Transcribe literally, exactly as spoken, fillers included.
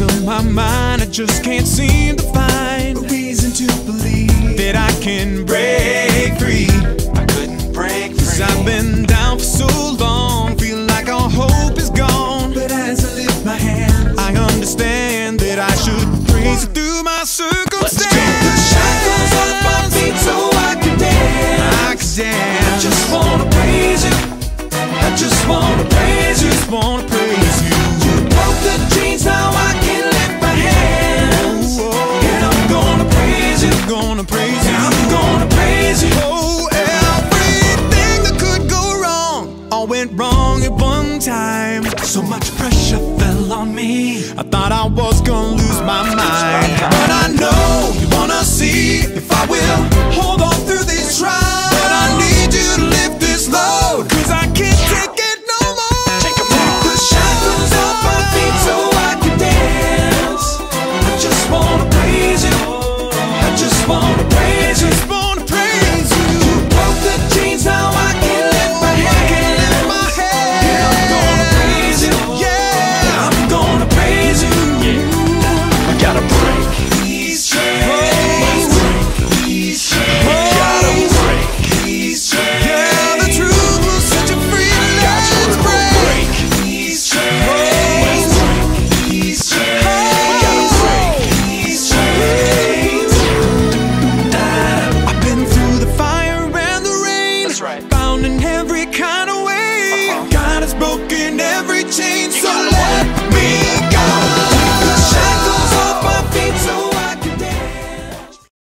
of my mind, I just can't seem to find a reason to believe that I can break free. I couldn't break free. 'Cause I've been down for so long, feel like all hope is gone. But as I lift my hands, I understand that I should praise it through my circumstance. Take the shackles off my feet so I can dance. I can dance. I just wanna praise you. I just wanna praise you. Just wanna praise you. You broke the chains, now I can lift my hands. Oh, oh. And I'm gonna praise you. Gonna praise you. I'm gonna praise you. Oh, everything that could go wrong all went wrong at one time. So much pressure fell on me. I thought I was gonna lose my mind, but I know you wanna see if I will